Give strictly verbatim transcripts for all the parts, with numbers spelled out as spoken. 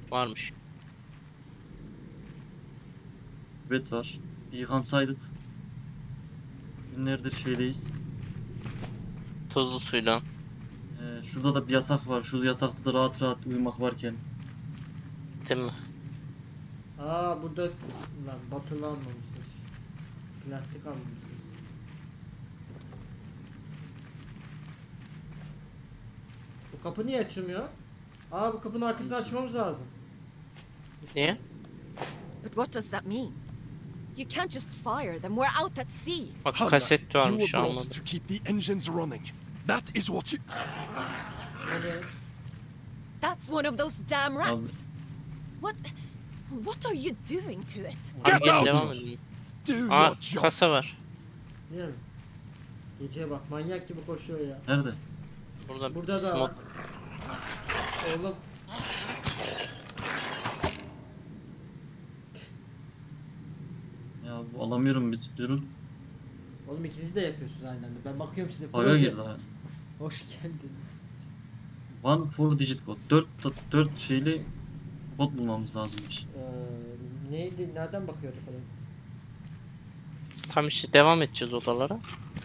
Varmış. Evet var. Bir yıkansaydık. Günlerdir şeydeyiz. Tuzlu suyla. Ee, şurada da bir yatak var. Şu yatakta da rahat rahat uyumak varken. Değil mi? Aa burada lan batılı almamışsınız. Plastik almamışsınız. Bu kapı niye açılmıyor? Aa bu kapının arkasını Nasıl? açmamız lazım. Niye? But what does that mean? You can't just fire them. We're out at sea. Bak Hanna, kaset you were varmış brought anladım. to keep the engines running. That is what you... Hadi. That's one of those damn rats. What? What are you doing to it? Abi Get gel out! devam edelim. Do Aa your job. kasa var. Niye mi? Geceye bak manyak gibi koşuyor ya. Nerede? Burada, Burada da smok- var. Oğlum Ya bu alamıyorum bir durun. Oğlum ikiniz de yapıyorsunuz aynı anda. Ben bakıyorum size. Baga Proje. girdi ha. Hoş geldiniz. One four digit kod. dört dört şeyli kod bulmamız lazımmış. Ee, neydi? Nereden bakıyorduk oraya? Tam işte devam edeceğiz odalara.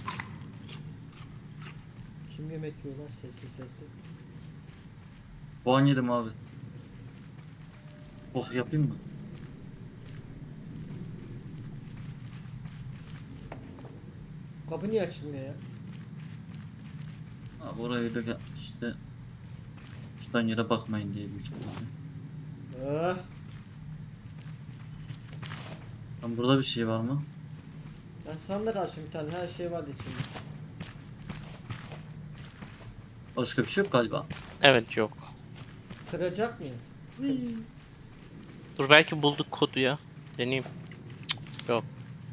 Kim yemek yiyorlar? Sessiz sessiz. Puan yedim abi. Oh yapayım mı? Kapı niye açılmıyor ya? Abi orayı da gel- işte şuradan yere bakmayın diye büyük ihtimalle. Ah, Lan burada bir şey var mı? ben sandık açtım bir tane. Her şey vardı içinde. Başka bir şey yok galiba. Evet yok. Kıracak mıyım? Dur belki bulduk kodu ya. Deneyeyim. Cık, yok.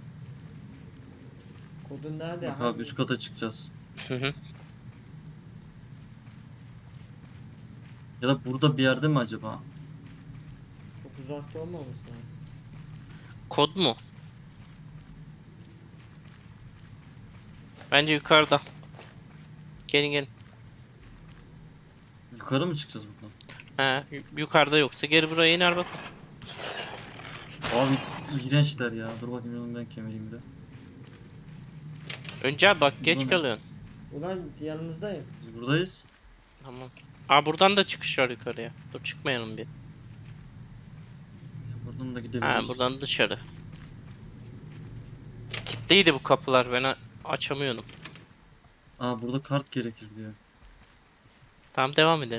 Kodun nerede? Bak Hangi- abi üst kata çıkacağız. Hı hı. Ya da burada bir yerde mi acaba? Çok uzakta olmaması lazım. Kod mu? Bence yukarıda. Gelin gelin. Yukarı mı çıkacağız buradan? He, yu- yukarıda yoksa geri buraya iner bakın. Abi iğrençler ya. Dur bakayım yanımdan kemireyim bir de. Önce abi bak geç Buradan- kalıyorsun. Ulan yanınızdayım. Biz buradayız. Tamam. Aa buradan da çıkış var yukarıya. Dur çıkmayalım bir. Ya buradan da Ha gidebiliriz. buradan dışarı. Kilitliydi bu kapılar, ben a- açamıyordum. Aa burada kart gerekir diyor. Tamam devam edelim.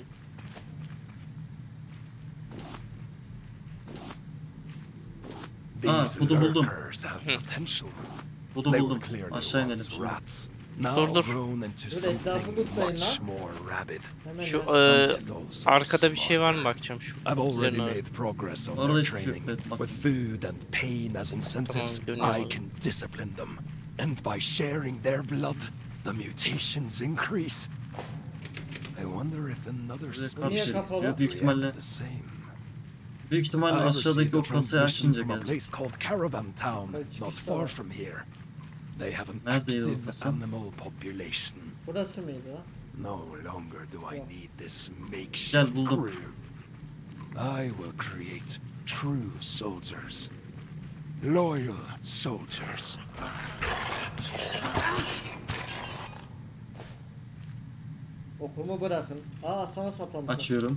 These kodu buldum. lurkers have potential. Kodu They buldum. were clearly Aşağı inelim once şimdi. rats. Now Dur, dur. grown into Dur, etrafı something tutmayın much lan. more rabid. Hemen Şu gel. e, And also arkada bir şey var mı smarter. bakacağım şu. I've already kutuların made arasında. progress on Orada their hiçbir şey yok, training. evet, bak. With food and pain as incentives, Tamam, I dönüyorum. can discipline them. And by sharing their blood, the mutations increase. I wonder if another Buraya species kart Niye gerekir kapalı? diyor. Büyük ihtimalle, react the same. büyük ihtimalle I aşağıdaki received o a kasayı transmission açınca from a gelecek. place called Caravan Town, Hadi not çıkışta far var. from here. They have an Neredeydi o active kasa? animal population. Burası mıydı lan? No longer do I Yeah. need this Gel, makeshift buldum. crew. I will create true soldiers. Loyal soldiers. Okumu bırakın. Aa sana saplamışlar. Açıyorum.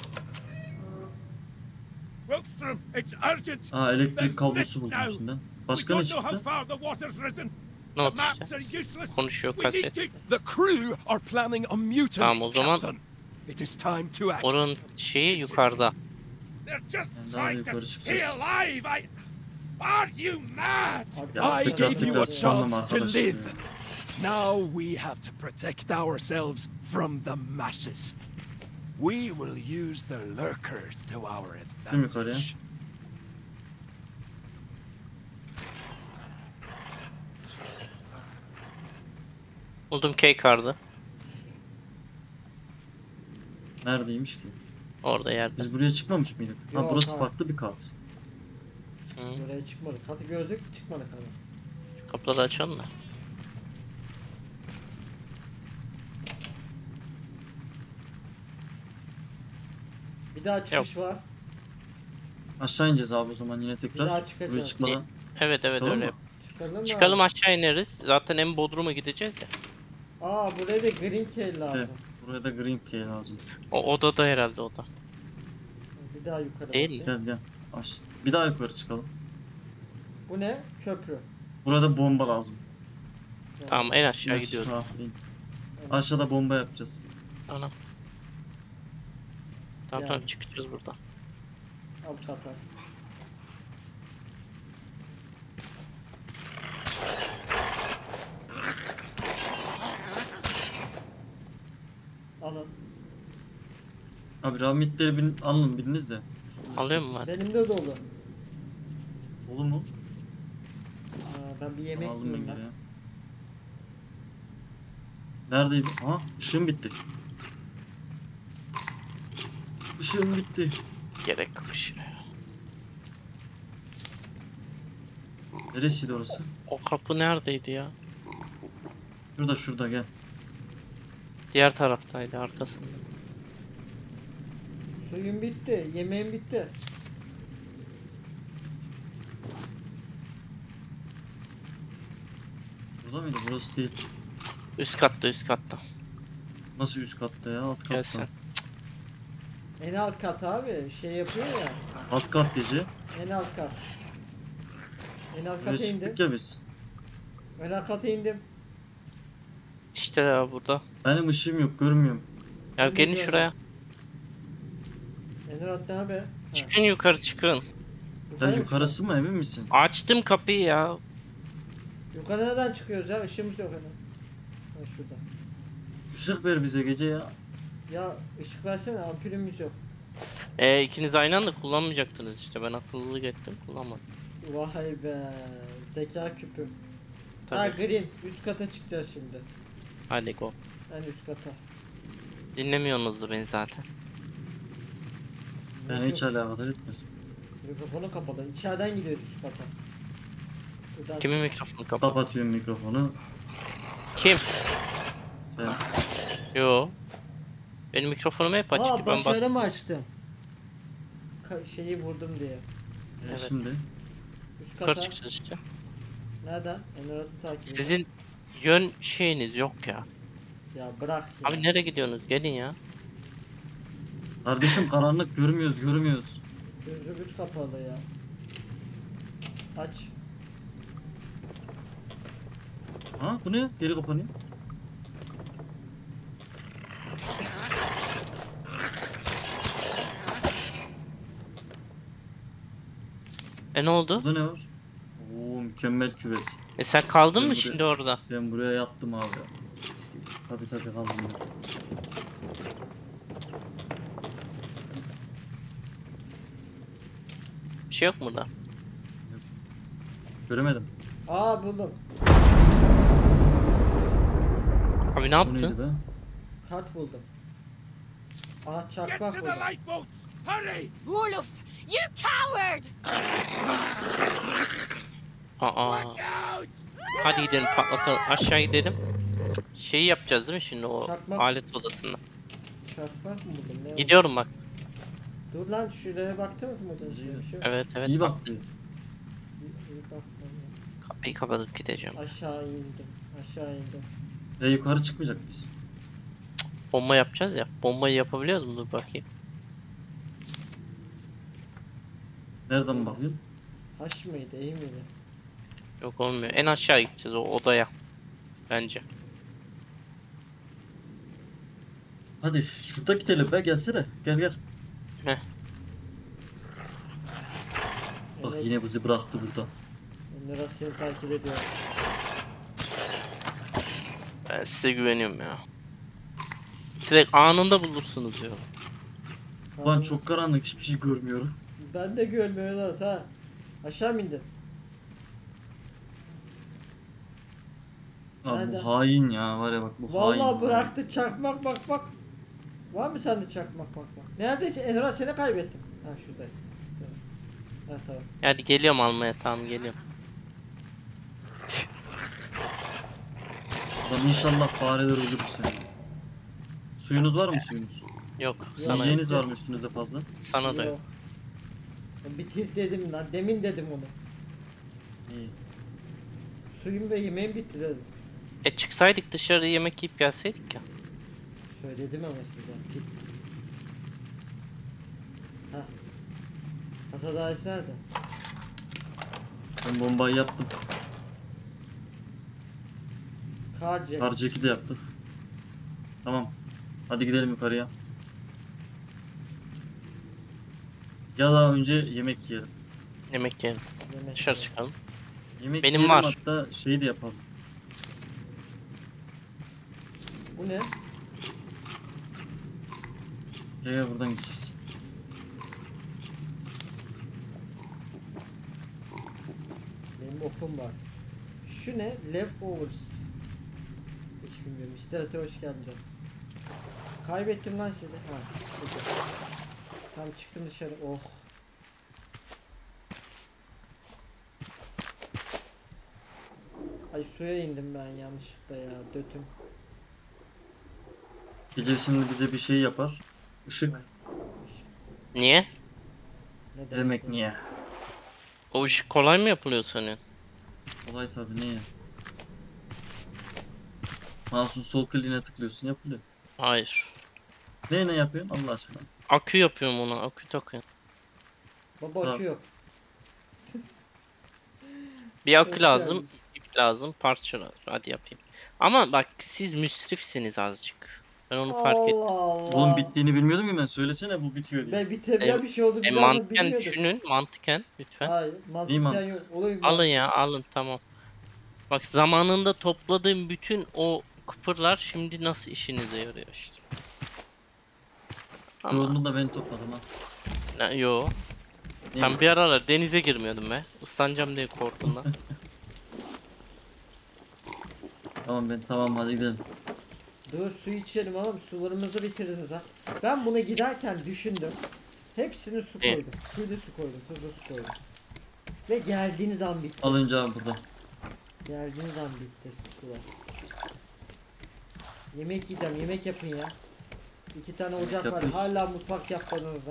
Wilkstrom, it's urgent. Aa elektrik There's kablosu mist buldum now. içinden. We Başka ne don't know how çıktı? far the water's risen. Ne The oldu maps işte? are useless. Konuşuyor We need kaset. to. The crew are planning a mutiny, Tamam, o zaman- Captain. It is time to act. Oranın şeyi yukarıda. They're just Yani daha trying to yukarı stay çıkacağız. alive. I. Are you mad? Ya, I tekrar gave you tekrar a spamlama chance to arkadaşlar live. ya. Now we have to protect ourselves from the masses. We will use the lurkers to our Değil mi Korea? advantage. Buldum key card'ı. Neredeymiş ki? Orada yerde. Biz buraya çıkmamış mıydık? Ha Yok, burası hayır. farklı bir kart. Hı. Buraya çıkmadık. Katı gördük çıkmadık abi. Şu kapıları açalım da. Bir daha çıkış var. Aşağı ineceğiz abi o zaman yine tekrar. daha çıkacağız. Buraya çıkmadan. Evet evet Çıkalım öyle. mı? yap. Çıkalım mı? Çıkalım abi? aşağı ineriz. Zaten en Bodrum'a gideceğiz ya. Aa buraya da green key lazım. Evet. Buraya da green key lazım. O odada herhalde oda. Bir daha yukarı Değil bakayım. Gel gel. Aş bir daha yukarı çıkalım. Bu ne? Köprü. Burada bomba lazım. Yani Tamam en aşağı Aşağı gidiyoruz. in. Aşağıda bomba yapacağız. Ana. Tamam Yani. tamam çıkacağız buradan. Al kapı. Alın. Abi rahmetleri bin, alın biriniz de. Alıyor mu ben? Benim de dolu. Olur mu? Aa, ben bir yemek Aldım yiyeyim ben ben. ya. Neredeydi? Aha ışığım bitti. Işığım bitti. Gerek yok şuraya. Neresiydi orası? O kapı neredeydi ya? Şurada şurada gel. Diğer taraftaydı arkasında. Suyum bitti. Yemeğim bitti. Burada mıydı? Burası değil. Üst katta üst katta. Nasıl üst katta ya? Alt katta. Gelsin. En alt kat abi. Şey yapıyor ya. Alt kat gece. En alt kat. En alt Buraya kata indim. çıktık ya biz. En alt kata indim. İşte ya burada. Benim ışığım yok görmüyorum. Ya Ben de gelin gördüm. şuraya. En alt ne abi? Ha. Çıkın yukarı çıkın. Sen Yukarı mı yukarısı mı emin misin? Açtım kapıyı ya. çıkıyoruz? Yukarı nereden çıkıyoruz ya? Işığımız yok hani. Ha şurada. Işık ver bize gece ya. Ya ışık versene, ampulümüz yok. E ikiniz aynı anda kullanmayacaktınız işte. Ben akıllılık ettim kullanmadım. Vay be. Zeka küpüm. Tabii. Ha green. Üst kata çıkacağız şimdi. Hadi go. En üst kata. Dinlemiyorsunuz da beni zaten. Yani hiç alakadar etmez. Mikrofonu kapalı. İçeriden gidiyoruz üst kata. Buradan- Kimin mikrofonu kapalı? Kapatıyorum mikrofonu. Kim? Sen Yo. Benim mikrofonum hep açık. Aa Ben bak. başarı mı açtım? Ka- şeyi vurdum diye. e, Evet. şimdi Üst Yukarı kata. çıkacağız işte. Nereden? Enurat'ı takip edin. Sizin yön şeyiniz yok ya. Ya bırak ya. Abi nereye gidiyorsunuz? Gelin ya. kardeşim karanlık görmüyoruz görmüyoruz. Gözümüz kapalı ya. Aç. Ha bu ne? Geri kapanıyor. E ne oldu? Burada ne var? Oo mükemmel küvet. E sen kaldın Ben mı buraya- şimdi orada? Ben buraya yattım abi. Mis gibi. Tabii tabii kaldım ben. Bir şey yok mu burada? Göremedim. Aa buldum. Abi ne Bu neydi yaptın? be? Kart buldum. Aa Get çakmak to buldum. the lifeboats! Hurry! Orlov, you coward! Aa. Watch out! Hadi gidelim patlatalım. Aşağı gidelim. Şeyi yapacağız değil mi şimdi o Çakmak. alet odasında? Çakmak mı buldum? Ne Gidiyorum bak. oldu? Dur lan şuraya baktınız mı? Orada şey, bir şey yok. Evet evet. İyi bak. bak diyor. Bir- bir baktım ya. Kapıyı kapatıp gideceğim. Aşağı indim. Aşağı indim. E yukarı çıkmayacak mıyız? Bomba yapacağız ya. Bombayı yapabiliyoruz mu? Dur bakayım. Nereden bakıyorsun? Haş mıydı? İyi miydi? Yok olmuyor. En aşağı gideceğiz o odaya. Bence. Hadi şurada gidelim be gelsene. Gel gel. Heh. Bak Evet, yine bizi bıraktı burada. Enurat seni takip ediyor. Ben size güveniyorum ya. Direkt anında bulursunuz ya. Ulan Tamam. çok karanlık hiçbir şey görmüyorum. Ben de görmüyorum Enurat ha. Aşağı mı indin? Abi Nerede? bu hain ya var ya bak bu hain. Vallahi bıraktı çakmak bak bak. Var mı sende çakmak bak bak. Neredeyse Enurat seni kaybettim. Ha şurada. Ha tamam. Hadi geliyorum almaya tamam geliyorum. Lan inşallah fareler öldürür seni. Suyunuz var mı suyunuz? Yok sana Yiyeceğiniz var mı üstünüzde fazla? sana da yok. Yok. Bitir dedim lan. Demin dedim onu. İyi. Suyum ve yemeğim bitti dedim. E çıksaydık dışarı yemek yiyip gelseydik ya. Söyledim ama size. Git. Hah. Kasa dairesi nerede? Ben bombayı yaptım. Karcı. Kar ceki de yaptık. Tamam. Hadi gidelim yukarıya. Ya daha önce yemek yiyelim. Yemek yiyelim. Yemek. Dışarı çıkalım. Yemek Benim yiyelim, var. hatta şeyi de yapalım. Bu ne? Gel gel buradan gideceğiz. Benim okum var. Şu ne? Leftovers. Hiç bilmiyorum. İsterate hoş geldin. Kaybettim lan sizi. Ha. Peki. Tamam çıktım dışarı. Oh. Ay suya indim ben yanlışlıkla ya. Dötüm. Gece şimdi bize bir şey yapar. Işık. Niye? Ne Demek niye? O iş kolay mı yapılıyor sanıyorsun? Olay tabi niye? Mouse'un sol kliğine tıklıyorsun yapılıyor. Hayır. Ne ne yapıyorsun Allah aşkına? Akü yapıyorum ona. Akü takıyorum. Baba Tamam. akü yok. Bir akü Hoş lazım. geldin. ip lazım. Parça lazım. Hadi yapayım. Ama bak siz müsrifsiniz azıcık. Ben onu fark ettim. Allah Allah. Oğlum bittiğini bilmiyordum ki ben. Söylesene bu bitiyor diye. Ben bitebilen E, bir şey oldu. E, biz ama mantıken bilmiyorduk. düşünün. Mantıken lütfen. Hayır, mantıken mantık? yok. Olayım Alın ya alın tamam. Bak zamanında topladığım bütün o kupırlar şimdi nasıl işinize yarıyor işte. Ama Yoğunluğu da ben topladım ha. ne, yo. Sen İyi. bir aralar denize girmiyordun be. Islanacağım diye korktuğundan. Tamam ben tamam hadi gidelim. Dur su içelim oğlum. Sularımızı bitirdiniz ha. Ben bunu giderken düşündüm. Hepsini su İyi. koydum. Suylu su koydum. Tuzlu su koydum. Ve geldiğiniz an bitti. Alınca abi burada. Geldiğiniz an bitti sular. Yemek yiyeceğim. Yemek yapın ya. İki tane ocak var. yapıyoruz. Hala mutfak yapmadınız ha.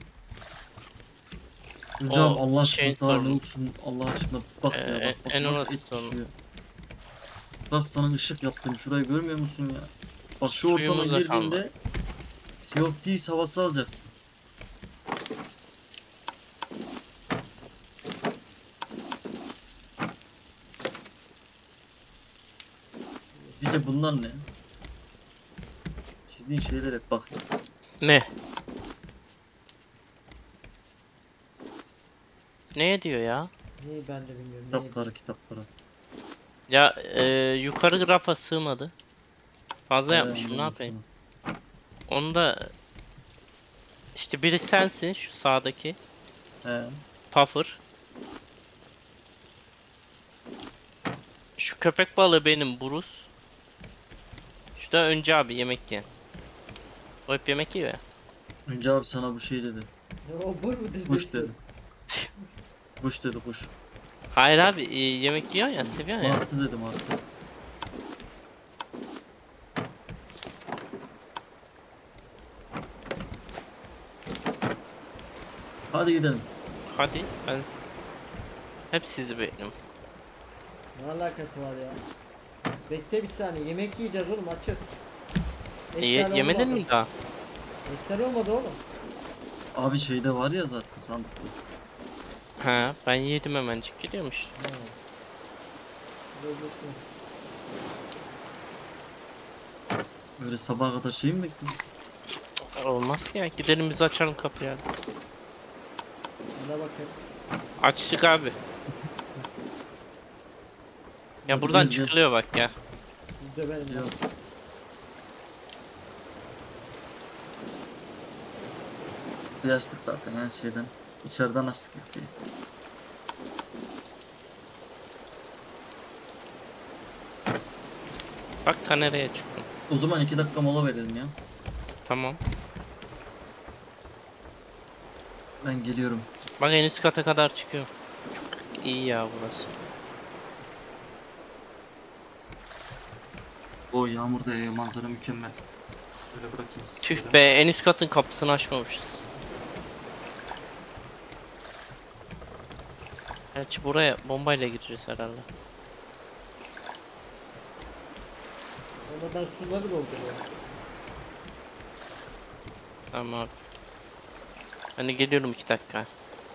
Hocam O Allah aşkına şey daha ne sorun. olsun Allah aşkına bak ya Ee, bak bak en nasıl orası et sorun. pişiyor. Bak sana ışık yaptım şurayı görmüyor musun ya? Bak şu ortama Suyumuz da girdiğinde Sea of Thieves havası alacaksın. İşte bunlar ne? Çizdiğin şeyler hep bak. Ne? Ne diyor ya? Neyi ben de bilmiyorum. Neyi? Kitapları kitapları. Ya e, yukarı rafa sığmadı. Fazla Ee, yapmışım ne anladım yapayım? Onu da işte biri sensin şu sağdaki sana. He. Puffer. Şu köpek balığı benim Bruce. Şu da önce abi yemek yiyen. O hep yemek yiyor ya. Önce abi sana bu şey dedi. O bu mu dedi? Kuş dedi. Kuş dedi kuş. Hayır abi e, yemek yiyor ya seviyor ya. Martı dedim martı. Hadi gidelim. Hadi ben hep sizi bekliyorum. Ne alakası var ya? Bekle bir saniye. Yemek yiyeceğiz oğlum açız. Ye Etler yemedin olmadı. mi daha? Etler olmadı oğlum. Abi şeyde var ya zaten sandıkta. Ha ben yedim hemencik gidiyormuş. Ha. Görüyorsunuz. Öyle sabaha kadar şey mi bekliyorsun? Olmaz ki ya gidelim biz açalım kapıyı hadi. Buna bakın. Açtık abi. Ya buradan Gel, gel. çıkılıyor bak ya. Siz de benim. Yok. Bir açtık zaten her şeyden. İçeriden açtık kapıyı. Bak ta nereye çıktım. O zaman iki dakika mola verelim ya. Tamam. Ben geliyorum. Bak en üst kata kadar çıkıyor. Çok iyi ya burası. O yağmur da yağıyor, manzara mükemmel. Böyle bırakayım sizi. Tüh be en üst katın kapısını açmamışız. Gerçi buraya bombayla gireceğiz herhalde. Ama ben suları dolduruyorum. Tamam abi. Hani geliyorum iki dakika.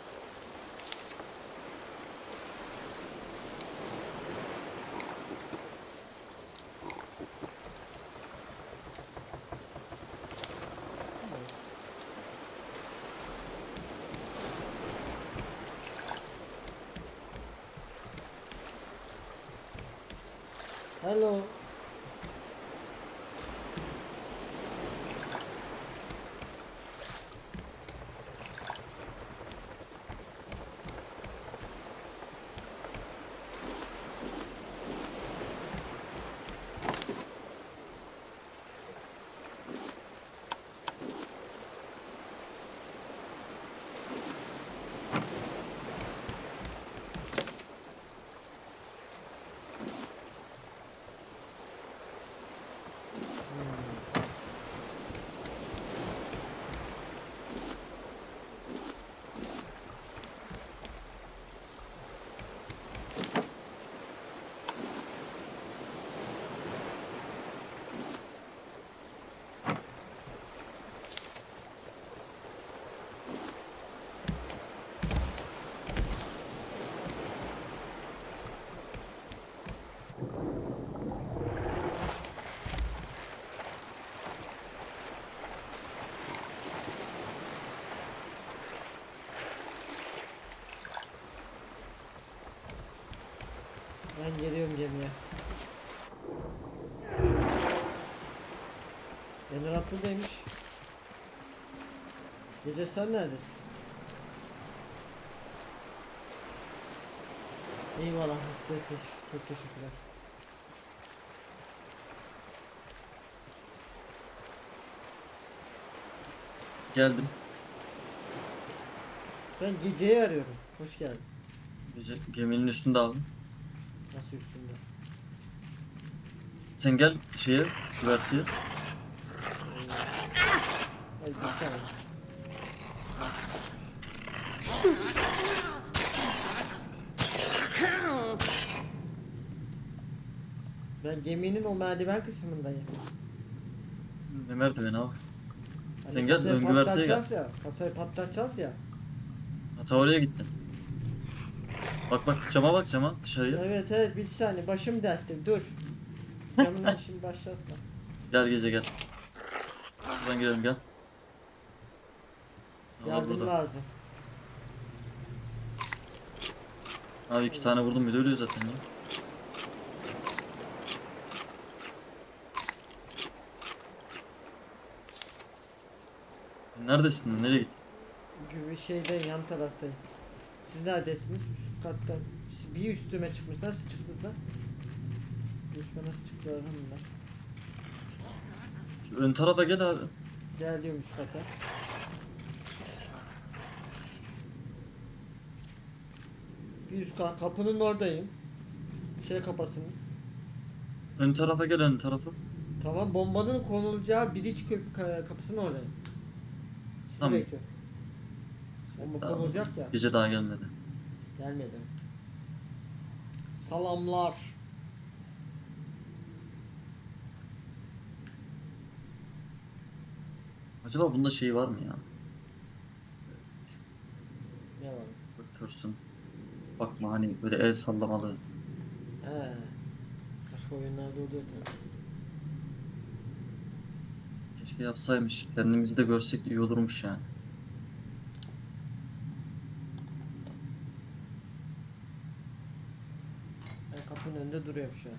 Hello. Ben geliyorum gemiye. Genel buradaymış. Gece sen neredesin? Eyvallah Mister Çok teşekkürler. Geldim. Ben geceyi arıyorum. Hoş geldin. Gece geminin üstünde abi. Nasıl üstünde? Sen gel şeye, güverteye. Hadi bir saniye. Ben geminin o merdiven kısmındayım. Ne merdiveni abi. Hani Sen gel, kasayı ön güverteye gel. patlatacağız ya. Kasayı patlatacağız ya. Hata oraya gittin. Bak bak cama bak cama dışarıya. Evet evet bir saniye başım dertte dur. Camından şimdi başlatma. Gel gece gel. Buradan girelim gel. Aa, Yardım burada. lazım. Abi iki tane vurdum bir de ölüyor zaten ya. Neredesin? Nereye gittin? Gibi şeyden yan taraftayım. Siz neredesiniz? Üst kattan. Siz bir üstüme çıkmış. Nasıl çıktınız lan? Bir üstüme nasıl çıktılar lan bunlar? Şu ön tarafa gel abi. Gel diyorum üst kata. Bir üst kat kapının oradayım. Şey kapasının. Ön tarafa gel ön tarafa. Tamam bombanın konulacağı biriç köp- ka- kapısının oradayım. Sizi Tamam. bekliyorum. Bomba Tamam. konulacak ya. Gece daha gelmedi. Gelmedi. Salamlar. Acaba bunda şey var mı ya? Ne var? Bakıyorsun. Bakma hani böyle el sallamalı. He. Başka oyunlarda oluyor tabii. Keşke yapsaymış. Kendimizi de görsek iyi olurmuş yani. Ben kapının önünde duruyorum şu an.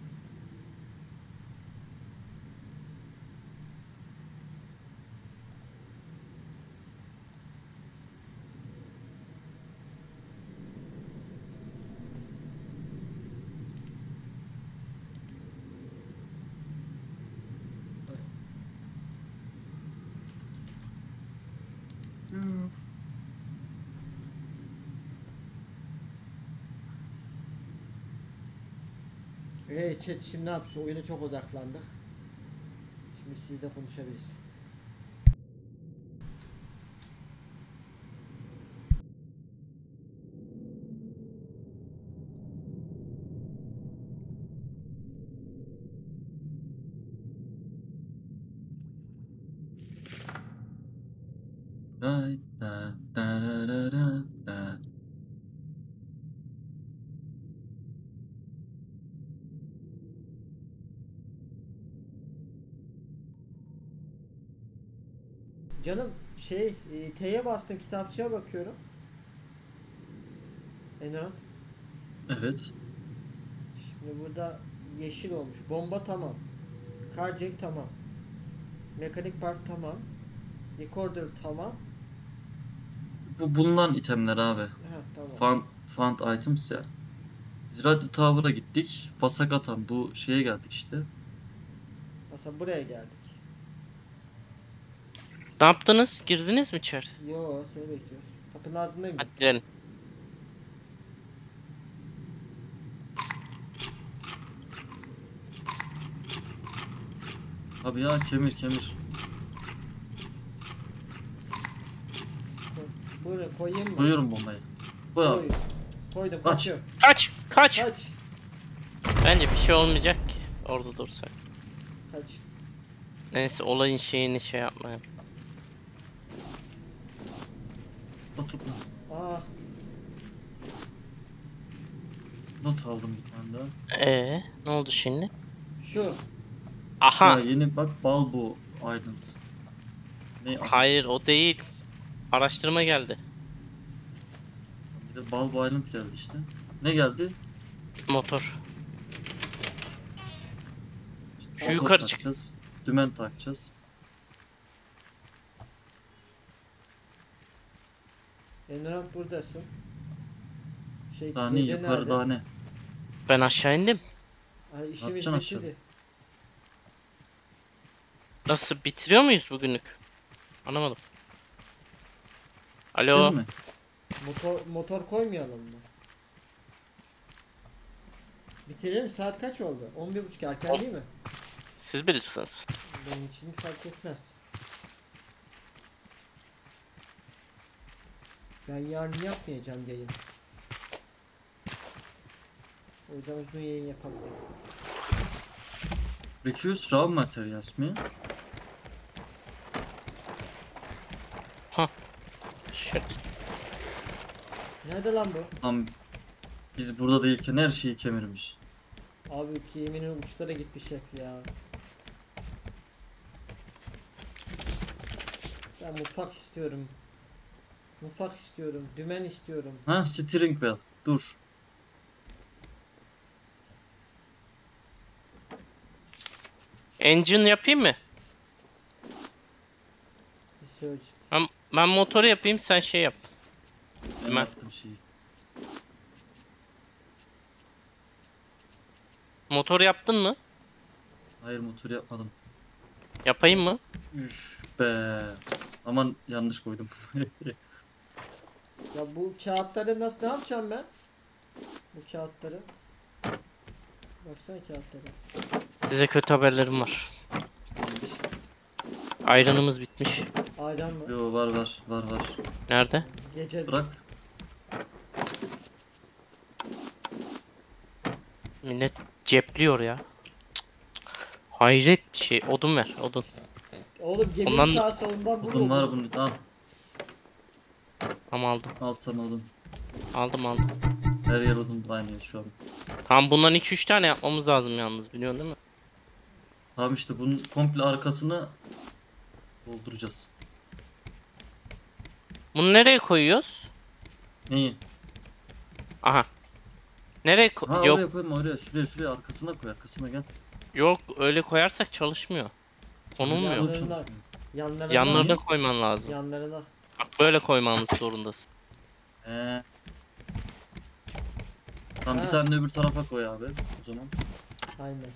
Evet chat şimdi ne yapıyorsun? Oyuna çok odaklandık. Şimdi sizle konuşabiliriz. day da da da da da da. Canım şey e, T'ye bastım, kitapçıya bakıyorum. Enran. Evet. Şimdi burada yeşil olmuş. Bomba tamam. Carjack tamam. Mekanik part tamam. Recorder tamam. Bu bulunan itemler abi. Ha tamam. Found, found items ya. Biz Radyo Tower'a gittik. Vasakatan bu şeye geldik işte. Mesela buraya geldik. Ne yaptınız? Girdiniz mi içeri? Yo, seni bekliyoruz. Kapının ağzındayım. Hadi girelim. Abi ya kemir kemir. Buyurun, koyayım mı? Koyuyorum bombayı. Koy abi. Koy. Koydum, Aç. kaçıyor. Kaç! Kaç! Kaç. Bence bir şey olmayacak ki. Orada dursak. Kaç. Neyse olayın şeyini şey yapmayalım. Otur. Aa, Not aldım bir tane daha. Ee, ne oldu şimdi? şu. Aha! Ha yeni bak Balbo Island. Ne? Hayır o değil. Araştırma geldi. Bir de Balbo Island geldi işte. Ne geldi? Motor. İşte Şu motor yukarı çık. takacağız. Dümen takacağız. Enran buradasın. Şey, Daha ne gece yukarı nerede? daha ne? Ben aşağı indim. Ay, işimiz Yapacaksın aşağıda. bitti. Nasıl bitiriyor muyuz bugünlük? Anlamadım. Alo. Değil mi? Motor, motor koymayalım mı? Bitirelim. Saat kaç oldu? on bir buçuk erken değil mi? Siz bilirsiniz. Benim için fark etmez. Ben yarın yapmayacağım yayın. O yüzden uzun yayın yapamıyorum. Recuse raw materials mi? Shit. Nerede lan bu? Tam biz burada değilken her şeyi kemirmiş. Abi kemiğinin uçlara gitmiş hep ya. Ben mutfak istiyorum. Mutfak istiyorum. Dümen istiyorum. Ha steering wheel. Dur. Engine yapayım mı? Research. Ben, ben motoru yapayım sen şey yap. Ben Dümen. yaptım şeyi. Motoru yaptın mı? Hayır motor yapmadım. Yapayım mı? Üf be. Aman yanlış koydum. Ya bu kağıtları nasıl, ne yapacağım ben? Bu kağıtları. Baksana kağıtlara. Size kötü haberlerim var. Ayranımız bitmiş. Ayran mı? Yo var var var var. Nerede? Gece Bırak. Millet cepliyor ya. Hayret bir şey. Odun ver, odun. Oğlum gemi Ondan- sağ solundan vur Odun oğlum. var bunun. Al. Tamam aldım. Al sana odun. Aldım aldım. Her yer odun aynı şu an. Tamam bundan iki üç tane yapmamız lazım yalnız biliyorsun değil mi? Tamam işte bunun komple arkasını dolduracağız. Bunu nereye koyuyoruz? Neyi? Aha. Nereye ko- Ha yok oraya koyma oraya. Şuraya şuraya arkasına koy arkasına gel. yok öyle koyarsak çalışmıyor. Konulmuyor. Yanlarına- Çalışmıyor. Yanlarına. Yanlarına koyman lazım. Yanlarına. Bak böyle koymanız zorundasın. Ee. Tamam Ha. bir tane de öbür tarafa koy abi o zaman. Aynen.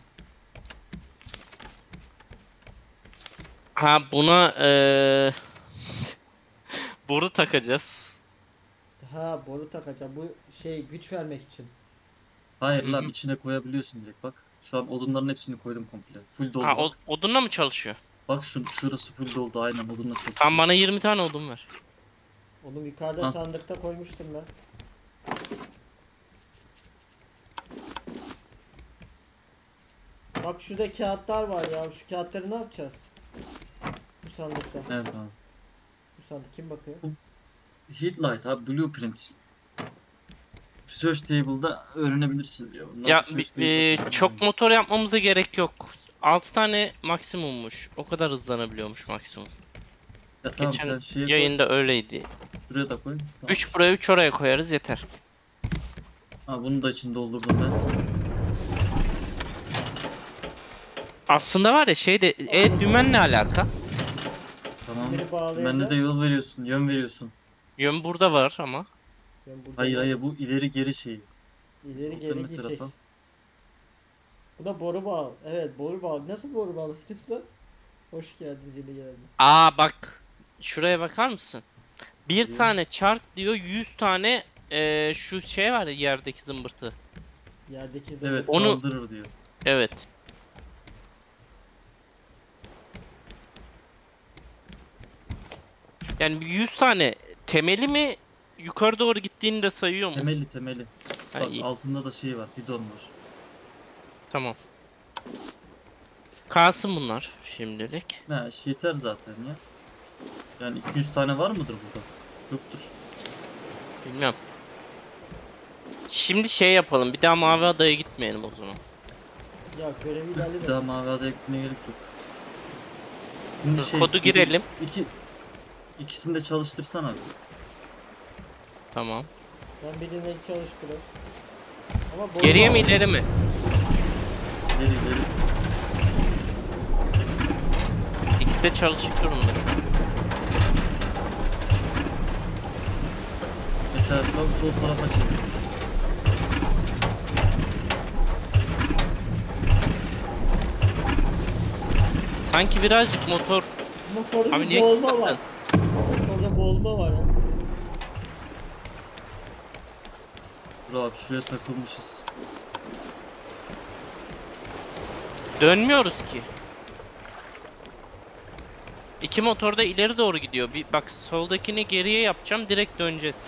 Ha buna eee boru takacağız. Ha, boru takacağım. Bu şey, güç vermek için. Hayır Hı lan hı. içine koyabiliyorsun direkt bak. Şu an odunların hepsini koydum komple. Full doldu Ha bak. o, odunla mı çalışıyor? Bak şu, şurası full doldu aynen odunla çalışıyor. Tamam bana yirmi tane odun ver. Oğlum yukarıda Ha. sandıkta koymuştum ben. Bak şurada kağıtlar var ya. Şu kağıtları ne yapacağız? Bu sandıkta. Evet abi. Bu sandı. Kim bakıyor? Heatlight abi, blueprint. Research table'da öğrenebilirsiniz diyor. Bunlar Ya research bi- table'da e, falan çok öğreniyor. motor yapmamıza gerek yok. altı tane maksimummuş. O kadar hızlanabiliyormuş maksimum. Ya tamam, Geçen sen şeye koy. yayında öyleydi. Şuraya da koy. Tamam. üç buraya üç oraya koyarız yeter. Ha, bunu da içinde doldurdum ben. Aslında var ya şeyde e dümen ne alaka? Tamam. Beni bağlayacak. Bende de yol veriyorsun, yön veriyorsun. Yön burada var ama. Ben burada Hayır var. hayır, bu ileri geri şeyi. İleri Sol geri dönme gideceğiz. tarafa. Bu da boru bağlı. Evet, boru bağlı. Nasıl boru bağlı sen? Hoş geldiniz, yeni geldi. Aa bak. Şuraya bakar mısın? Bir Diyor. tane çark diyor, yüz tane e, şu şey var ya yerdeki zımbırtı. Yerdeki zırh. Evet, Onu- kaldırır diyor. Evet. Yani yüz tane temeli mi yukarı doğru gittiğini de sayıyor mu? Temeli temeli. Ha, Bak iyi. altında da şey var, bidon var. Tamam. Kalsın bunlar şimdilik. Ne iş yeter zaten ya. Yani iki yüz tane var mıdır burada? Yoktur. Bilmiyorum. Şimdi şey yapalım. Bir daha Mavi Adaya gitmeyelim o zaman. Ya görevi Bir ilerleme. daha mavi adaya gitmeye gerek yok. Şimdi şey, Kodu iki- girelim. Iki, ikisini de çalıştırsan abi. Tamam. Ben birini çalıştırıyorum. Ama boru Geriye bağlı. mi ileri mi? İleri ileri. İkisi de çalışık durumda şu an. Mesela şu an sol tarafa çevir. Sanki birazcık motor... Motorda Abi bir niye boğulma kapattın? var. Motorda boğulma var ya. Dur abi, şuraya takılmışız. Dönmüyoruz ki. İki motor da ileri doğru gidiyor. Bir bak soldakini geriye yapacağım, direkt döneceğiz.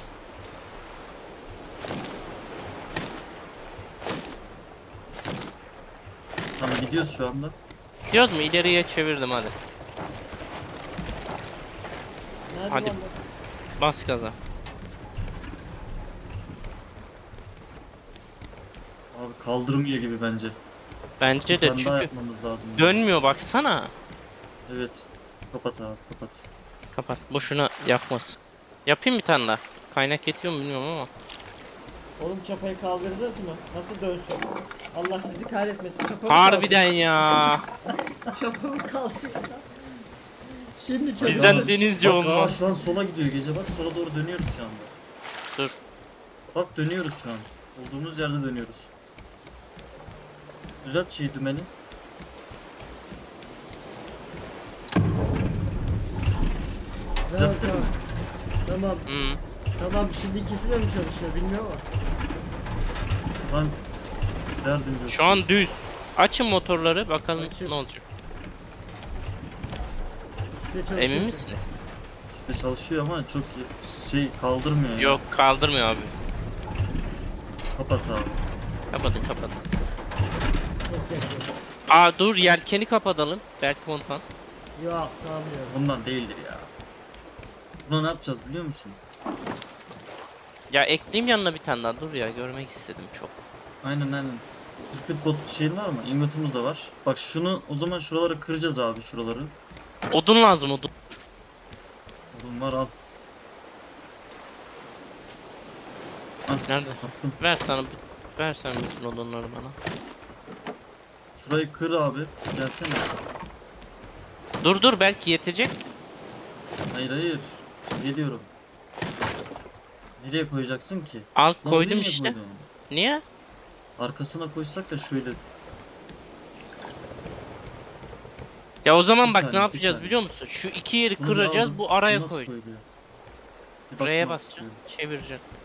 Tamam, gidiyoruz şu anda. Gidiyoruz mu? İleriye çevirdim hadi. Nerede Hadi. lan bu? Bas gaza. Abi kaldırmıyor gibi bence. Bence Bir de tane daha çünkü yapmamız lazım. dönmüyor baksana. Evet. Kapat abi, kapat. Kapat. Boşuna yapmaz. Yapayım bir tane daha. Kaynak yetiyor mu bilmiyorum ama. Oğlum çapayı kaldırdınız mı? Nasıl dönsün? Allah sizi kahretmesin. Çapamı Harbiden ya. kaldır- Çapamı kaldırın. Şimdi çapamı... Bizden denizci Bak, aa, olmaz. şu an sola gidiyor gece, bak sola doğru dönüyoruz şu anda. Dur. Bak dönüyoruz şu an. Olduğumuz yerde dönüyoruz. Düzelt şeyi, dümeni. Ha, Düzelttin tamam. mi? Tamam. Hmm. Tamam, şimdi ikisi de mi çalışıyor bilmiyorum ama. Lan derdim yok. Şu an düz. Açın motorları bakalım Açık. ne olacak. İkisi de çalışıyor. Emin misiniz? İkisi de çalışıyor ama çok iyi- şey kaldırmıyor. ya. Yok kaldırmıyor abi. Kapat abi. Kapatın kapatın. Yok, yok, yok. Aa dur yelkeni kapatalım. Belki ondan. Yok, sanmıyorum. Ondan değildir ya. Buna ne yapacağız biliyor musun? Ya ekleyeyim yanına bir tane daha. Dur ya görmek istedim çok. Aynen aynen. Circuit bot şeyin var mı? Ingotumuz da var. Bak şunu o zaman şuraları kıracağız abi, şuraları. Odun lazım odun. Oğlum var, al. Hah, Nerede? attım. Ver sana ver sen bütün odunları bana. Şurayı kır abi. Gelsene. Dur dur belki yetecek. Hayır hayır. Geliyorum. Nereye koyacaksın ki? Alt Lan koydum nereye işte. koydun? Niye? Arkasına koysak da şöyle. Ya o zaman Bir bak saniye, ne bir yapacağız saniye. biliyor musun? Şu iki yeri Bunu kıracağız aldım. bu araya Nasıl koy. koyuluyor? Bir Buraya bakmak basacaksın istiyorum. çevireceksin.